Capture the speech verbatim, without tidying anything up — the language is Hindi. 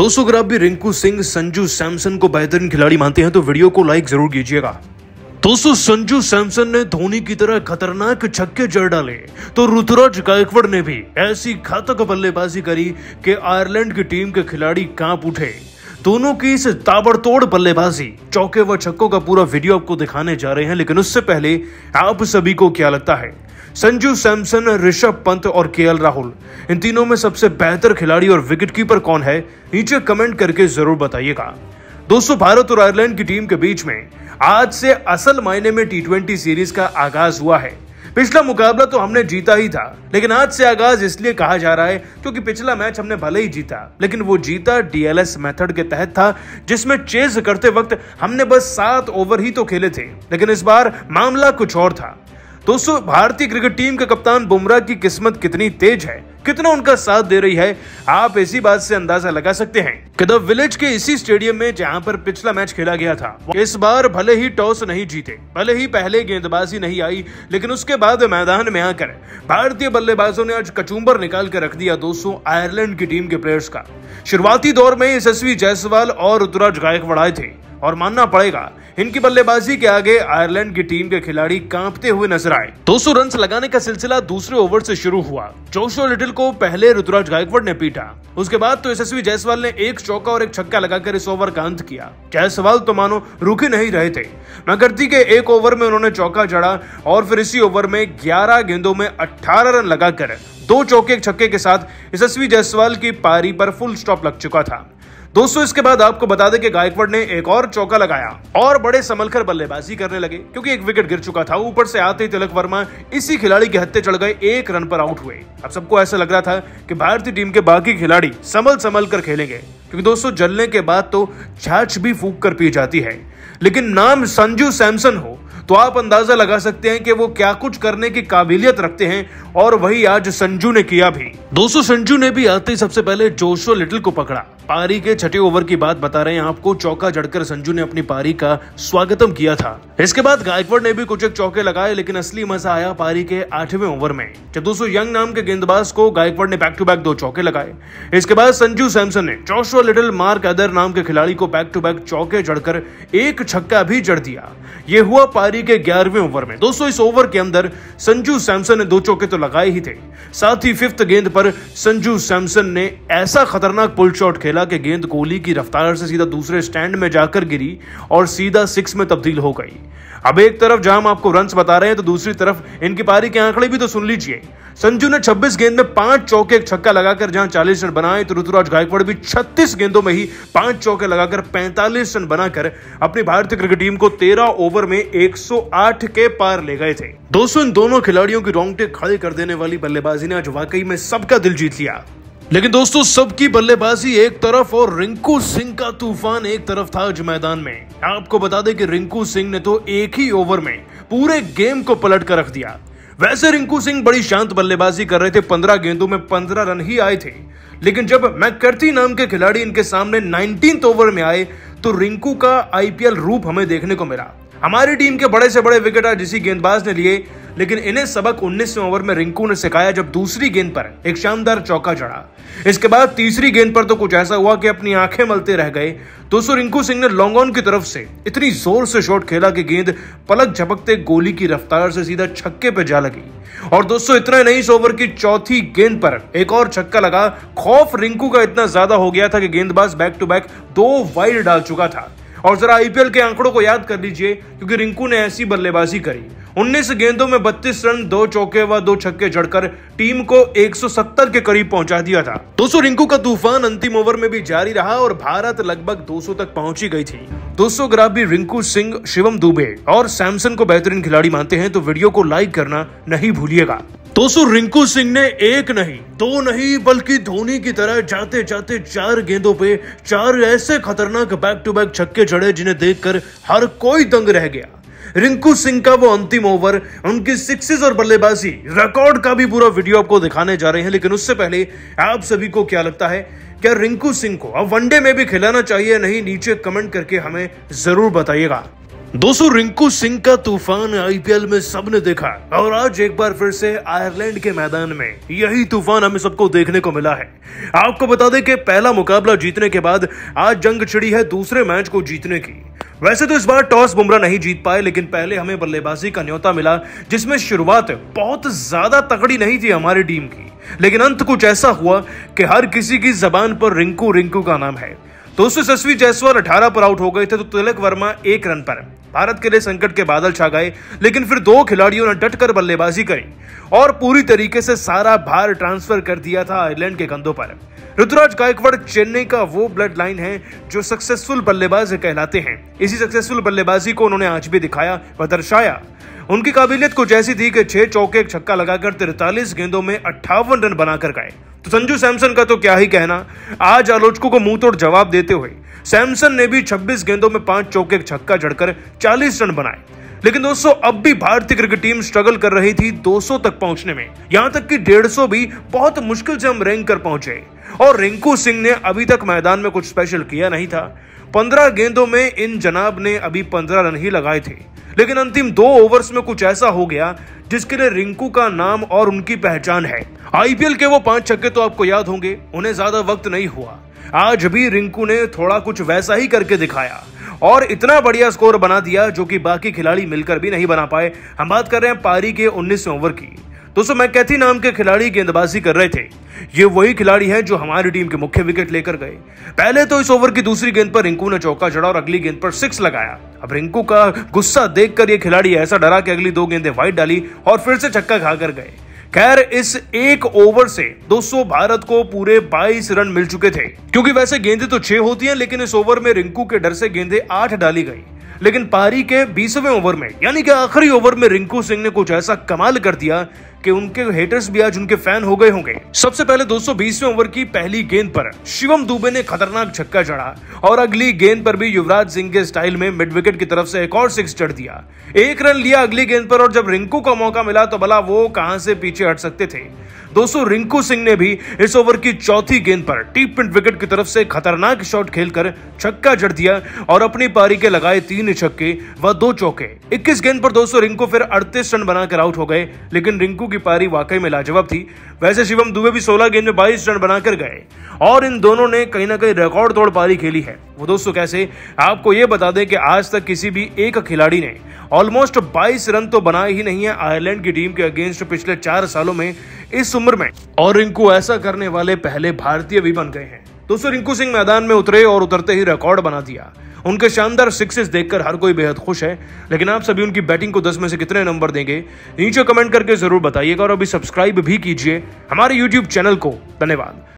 दोस्तों अगर आप भी रिंकू सिंह, संजू सैमसन को बेहतरीन खिलाड़ी मानते हैं तो वीडियो को लाइक जरूर कीजिएगा। दोस्तों संजू सैमसन ने धोनी की तरह खतरनाक छक्के जड़ डाले तो ऋतुराज गायकवाड़ ने भी ऐसी घातक बल्लेबाजी करी कि आयरलैंड की टीम के खिलाड़ी कांप उठे। दोनों की इस ताबड़तोड़ बल्लेबाजी, चौके व छक्कों का पूरा वीडियो आपको दिखाने जा रहे हैं, लेकिन उससे पहले आप सभी को क्या लगता है संजू सैमसन, ऋषभ पंत और केएल राहुल, इन तीनों में सबसे बेहतर खिलाड़ी और विकेटकीपर कौन है? नीचे कमेंट करके जरूर बताइएगा। दोस्तों भारत और आयरलैंड की टीम के बीच में आज से असल मायने में टी ट्वेंटी सीरीज का आगाज हुआ है। पिछला मुकाबला तो हमने जीता ही था, लेकिन आज से आगाज इसलिए कहा जा रहा है क्योंकि पिछला मैच हमने भले ही जीता, लेकिन वो जीता डीएलएस मेथड के तहत था, जिसमें चेज करते वक्त हमने बस सात ओवर ही तो खेले थे। लेकिन इस बार मामला कुछ और था। दोस्तों भारतीय क्रिकेट टीम के कप्तान बुमराह की किस्मत कितनी तेज है, कितना उनका साथ दे रही है, आप इसी बात से अंदाजा लगा सकते हैं कि द विलेज के इसी स्टेडियम में जहां पर पिछला मैच खेला गया था, इस बार भले ही टॉस नहीं जीते, भले ही पहले गेंदबाजी नहीं आई, लेकिन उसके बाद मैदान में आकर भारतीय बल्लेबाजों ने आज कचूंबर निकाल कर रख दिया दोस्तों आयरलैंड की टीम के प्लेयर्स का। शुरुआती दौर में यशस्वी जायसवाल और ऋतुराज गायकवाड़ आए थे और मानना पड़ेगा इनकी बल्लेबाजी के आगे आयरलैंड की टीम के खिलाड़ी कांपते हुए नजर आए। दो सौ रन लगाने का सिलसिला दूसरे ओवर से शुरू हुआ। जोशुआ लिटिल को पहले ऋतुराज गायकवाड़ ने पीटा, उसके बाद तो यशस्वी जायसवाल ने एक चौका और एक छक्का लगाकर इस ओवर का अंत किया। जायसवाल तो मानो रुक ही नहीं रहे थे। नगरती के एक ओवर में उन्होंने चौका जड़ा और फिर इसी ओवर में ग्यारह गेंदों में अठारह रन लगाकर दो चौके एक छक्के के साथ यशस्वी जायसवाल की पारी पर फुल स्टॉप लग चुका था। दोस्तों इसके बाद आपको बता दें कि गायकवाड़ ने एक और चौका लगाया और बड़े संभलकर बल्लेबाजी करने लगे क्योंकि एक विकेट गिर चुका था। ऊपर से आते ही तिलक वर्मा इसी खिलाड़ी के हत्थे चढ़ गए, एक रन पर आउट हुए। अब सबको ऐसा लग रहा था कि भारतीय टीम के बाकी खिलाड़ी संभल संभल कर खेलेंगे, क्योंकि दोस्तों जलने के बाद तो छाछ भी फूंक कर पी जाती है, लेकिन नाम संजू सैमसन हो तो आप अंदाजा लगा सकते हैं कि वो क्या कुछ करने की काबिलियत रखते हैं, और वही आज संजू ने किया भी। दोस्तों संजू ने भी आते ही सबसे पहले जोशुआ लिटिल को पकड़ा। पारी के छठे ओवर की बात बता रहे हैं आपको, चौका जड़कर संजू ने अपनी पारी का स्वागतम किया था। इसके बाद गायकवाड़ ने भी कुछ एक चौके लगाए, लेकिन असली मजा आया पारी के आठवें ओवर में, जब दोस्तों यंग नाम के गेंदबाज को गायकवाड़ ने बैक टू बैक दो चौके लगाए। इसके बाद संजू सैमसन ने जोशुआ लिटिल, मार्क अदर नाम के खिलाड़ी को बैक टू बैक चौके जड़कर एक छक्का भी जड़ दिया। ये हुआ पारी के ग्यारहवें ओवर में। दोस्तों इस ओवर के अंदर संजू सैमसन ने दो चौके तो लगाए ही थे, साथ ही फिफ्थ गेंद पर संजू सैमसन ने ऐसा खतरनाक पुल शॉट खेला कि गेंद कोहली की रफ्तार से सीधा दूसरे स्टैंड में जाकर गिरी और सीधा सिक्स में तब्दील हो गई। अब एक तरफ जहां हम आपको रन्स बता रहे हैं तो दूसरी तरफ इनकी पारी के आंकड़े भी तो सुन लीजिए। संजू ने छब्बीस गेंद में पांच चौके एक छक्का लगाकर जहां चालीस रन बनाए, तो ऋतुराज गायकवाड़ भी छत्तीस गेंदों में ही पांच चौके लगाकर पैंतालीस रन बनाकर अपनी भारतीय क्रिकेट टीम को तेरह ओवर में एक सौ आठ के पार ले गए थे। दोस्तों इन दोनों खिलाड़ियों की रोंगटे खड़े कर देने वाली बल्लेबाजी ने आज वाकई में सबका दिल जीत लिया। लेकिन दोस्तों सबकी बल्लेबाजी एक तरफ और रिंकू सिंह का तूफान एक तरफ था आज मैदान में। आपको बता दें कि रिंकू सिंह ने तो एक ही ओवर में पूरे गेम को पलट कर रख दिया। वैसे रिंकू सिंह बड़ी शांत बल्लेबाजी कर रहे थे, पंद्रह गेंदों में पंद्रह रन ही आए थे, लेकिन जब मैककर्थी नाम के खिलाड़ी इनके सामने नाइनटीन्थ ओवर में आए तो रिंकू का आईपीएल रूप हमें देखने को मिला। हमारी टीम के बड़े से बड़े विकेट आज इसी गेंदबाज ने लिए, लेकिन इन्हें सबक उन्नीसवें ओवर में रिंकू ने सिखाया जब दूसरी गेंद पर एक शानदार चौका जड़ा। इसके बाद तीसरी गेंद पर तो कुछ ऐसा हुआ कि अपनी आंखें मलते रह गए। दोस्तों रिंकू सिंह ने लॉन्ग ऑन की तरफ से इतनी जोर से शॉट खेला कि गेंद पलक झपकते गोली की रफ्तार से सीधा छक्के पे जा लगी। और दोस्तों इतना नहीं, इस ओवर की चौथी गेंद पर एक और छक्का लगा। खौफ रिंकू का इतना ज्यादा हो गया था कि गेंदबाज बैक टू बैक दो वाइड डाल चुका था। और जरा आईपीएल के आंकड़ों को याद कर लीजिए, क्योंकि रिंकू ने ऐसी बल्लेबाजी करी, उन्नीस गेंदों में बत्तीस रन, दो चौके व दो छक्के जड़कर टीम को एक सौ सत्तर के करीब पहुंचा दिया था। दोस्तों रिंकू का तूफान अंतिम ओवर में भी जारी रहा और भारत लगभग दो सौ तक पहुंची गई थी। दोस्तों अगर आप भी रिंकू सिंह, शिवम दुबे और सैमसन को बेहतरीन खिलाड़ी मानते हैं तो वीडियो को लाइक करना नहीं भूलिएगा। दोस्तों रिंकू सिंह ने एक नहीं, दो नहीं, बल्कि धोनी की तरह जाते जाते चार गेंदों पे चार ऐसे खतरनाक बैक टू बैक छक्के जड़े जिन्हें देखकर हर कोई दंग रह गया। रिंकू सिंह का वो अंतिम ओवर, उनकी सिक्सेस और बल्लेबाजी, रिकॉर्ड का भी पूरा वीडियो आपको दिखाने जा रहे हैं, लेकिन उससे पहले आप सभी को क्या लगता है, क्या रिंकू सिंह को अब वनडे में भी खिलाना चाहिए नहीं? नीचे कमेंट करके हमें जरूर बताइएगा। दोस्तों रिंकू सिंह का तूफान आईपीएल में सबने देखा और आज एक बार फिर से आयरलैंड के मैदान में यही तूफान हमें सबको देखने को मिला है। आपको बता दें कि पहला मुकाबला जीतने के बाद आज जंग छिड़ी है दूसरे मैच को जीतने की। वैसे तो इस बार टॉस बुमराह नहीं जीत पाए, लेकिन पहले हमें बल्लेबाजी का न्योता मिला, जिसमें शुरुआत बहुत ज्यादा तगड़ी नहीं थी हमारी टीम की, लेकिन अंत कुछ ऐसा हुआ कि हर किसी की जबान पर रिंकू रिंकू का नाम है। दोस्तों यशस्वी जायसवाल अठारह पर आउट हो गए थे तो तिलक वर्मा एक रन पर। भारत के लिए संकट के बादल छा गए, लेकिन फिर दो खिलाड़ियों ने डटकर बल्लेबाजी करी और पूरी तरीके से सारा भार ट्रांसफर कर दिया था आयरलैंड के कंधों पर। ऋतुराज गायकवाड़ चेन्नई का वो ब्लड लाइन है जो सक्सेसफुल बल्लेबाज कहलाते हैं। इसी सक्सेसफुल बल्लेबाजी को उन्होंने आज भी दिखाया व दर्शाया। उनकी काबिलियत कुछ ऐसी थी कि छह चौके एक छक्का लगाकर तिरतालीस गेंदों में अट्ठावन रन बनाकर गए। तो संजू सैमसन का तो क्या ही कहना। आज आलोचकों को मुंह तोड़ जवाब देते हुए सैमसन ने भी छब्बीस गेंदों में पांच चौके एक छक्का जड़कर चालीस रन बनाए। लेकिन दोस्तों अब भी भारतीय क्रिकेट टीम स्ट्रगल कर रही थी दो सौ तक पहुंचने में, यहां तक कि डेढ़ सौ भी बहुत मुश्किल से हम रैंक कर पहुंचे। और रिंकू सिंह ने अभी तक मैदान में कुछ स्पेशल किया नहीं था। पंद्रह गेंदों में इन जनाब ने अभी पंद्रह रन ही लगाए थे, लेकिन अंतिम दो ओवर्स में कुछ ऐसा हो गया जिसके लिए रिंकू का नाम और उनकी पहचान है। आईपीएल के वो पांच छक्के तो आपको याद होंगे, उन्हें ज्यादा वक्त नहीं हुआ। आज भी रिंकू ने थोड़ा कुछ वैसा ही करके दिखाया और इतना बढ़िया स्कोर बना दिया जो कि बाकी खिलाड़ी मिलकर भी नहीं बना पाए। हम बात कर रहे हैं पारी के उन्नीसवें ओवर की। दोस्तों मैकैथी नाम के खिलाड़ी गेंदबाजी कर रहे थे। ये वही खिलाड़ी है जो हमारी टीम के मुख्य विकेट लेकर गए। पहले तो इस ओवर की दूसरी गेंद पर रिंकू ने चौका जड़ा और अगली गेंद पर सिक्स लगाया। अब रिंकू का गुस्सा देखकर ये खिलाड़ी ऐसा डरा कि अगली दो गेंदें वाइड डाली और फिर से छक्का खाकर गए। खैर इस एक ओवर से दोस्तों भारत को पूरे बाईस रन मिल चुके थे, क्योंकि वैसे गेंदें तो छह होती हैं, लेकिन इस ओवर में रिंकू के डर से गेंदें आठ डाली गई। लेकिन पारी के बीसवें ओवर में यानी कि आखिरी ओवर में रिंकू सिंह ने कुछ ऐसा कमाल कर दिया कि उनके हेटर्स भी आज उनके फैन हो गए होंगे। सबसे पहले दो सौ बीसवें ओवर की पहली गेंद पर शिवम दुबे ने खतरनाक छक्का जड़ा और अगली गेंद पर भी युवराज सिंह के स्टाइल में मिड विकेट की तरफ से एक और सिक्स चढ़ दिया। एक रन लिया अगली गेंद पर और जब रिंकू को मौका मिला तो भला वो कहां से पीछे हट सकते थे। दोस्तों रिंकू सिंह ने भी इस ओवर की चौथी गेंद पर टीप मिड विकेट की तरफ से खतरनाक शॉट खेलकर छक्का जड़ दिया और अपनी पारी के लगाए तीन छक्के व दो चौके। इक्कीस गेंद पर दोस्तों रिंकू फिर अड़तीस रन बनाकर आउट हो गए, लेकिन रिंकू की पारी वाकई में लाजवाब थी। वैसे शिवम दुबे भी सोलह गेंद में बाईस रन बनाकर गए और इन दोनों ने कहीं ना कहीं रिकॉर्ड तोड़ पारी खेली है। वो दोस्तों कैसे, आपको ये बता दें कि आज तक किसी भी एक खिलाड़ी ने ऑलमोस्ट बाईस रन तो बनाए ही नहीं है आयरलैंड की टीम के अगेंस्ट पिछले चार सालों में इस उम्र में, और रिंकू ऐसा करने वाले पहले भारतीय भी बन गए हैं। दोस्तों रिंकू सिंह मैदान में उतरे और उतरते ही रिकॉर्ड बना दिया। उनके शानदार सिक्सेस देखकर हर कोई बेहद खुश है, लेकिन आप सभी उनकी बैटिंग को दस में से कितने नंबर देंगे नीचे कमेंट करके जरूर बताइएगा और अभी सब्सक्राइब भी कीजिए हमारे यूट्यूब चैनल को। धन्यवाद।